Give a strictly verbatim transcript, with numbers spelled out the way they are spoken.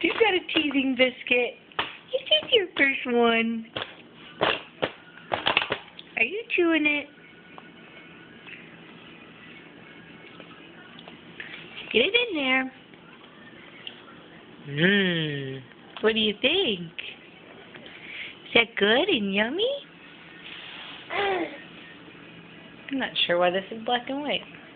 You got a teasing biscuit. This is your first one. Are you chewing it? Get it in there. Mmm. What do you think? Is that good and yummy? I'm not sure why this is black and white.